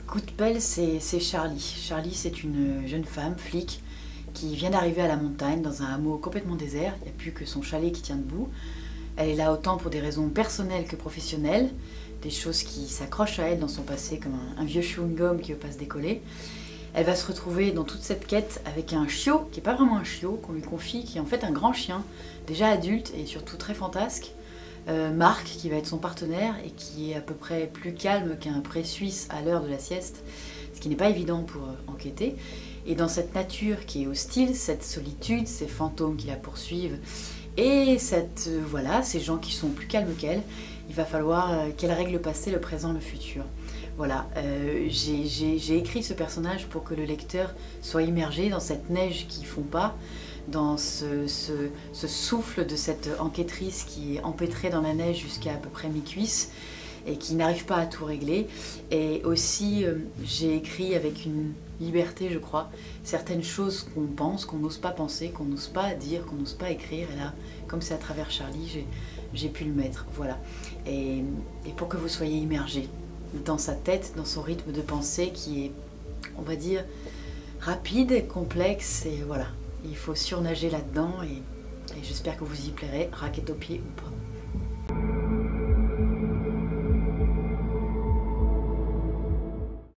Coup de pelle, c'est Charlie. Charlie, c'est une jeune femme, flic, qui vient d'arriver à la montagne dans un hameau complètement désert. Il n'y a plus que son chalet qui tient debout. Elle est là autant pour des raisons personnelles que professionnelles, des choses qui s'accrochent à elle dans son passé comme un vieux chewing-gum qui ne veut pas se décoller. Elle va se retrouver dans toute cette quête avec un chiot, qui n'est pas vraiment un chiot, qu'on lui confie, qui est en fait un grand chien, déjà adulte et surtout très fantasque. Marc, qui va être son partenaire et qui est à peu près plus calme qu'un pré suisse à l'heure de la sieste, ce qui n'est pas évident pour enquêter. Et dans cette nature qui est hostile, cette solitude, ces fantômes qui la poursuivent, et ces gens qui sont plus calmes qu'elle, il va falloir qu'elle règle le passé, le présent, le futur. Voilà, j'ai écrit ce personnage pour que le lecteur soit immergé dans cette neige qui fond pas, dans ce souffle de cette enquêtrice qui est empêtrée dans la neige jusqu'à peu près mi-cuisse et qui n'arrive pas à tout régler. Et aussi, j'ai écrit avec une liberté, je crois, certaines choses qu'on pense, qu'on n'ose pas penser, qu'on n'ose pas dire, qu'on n'ose pas écrire. Et là, comme c'est à travers Charlie, j'ai pu le mettre, voilà. Et pour que vous soyez immergés dans sa tête, dans son rythme de pensée qui est, on va dire, rapide, complexe, et voilà. Il faut surnager là-dedans et j'espère que vous y plairez, raquette aux pieds ou pas.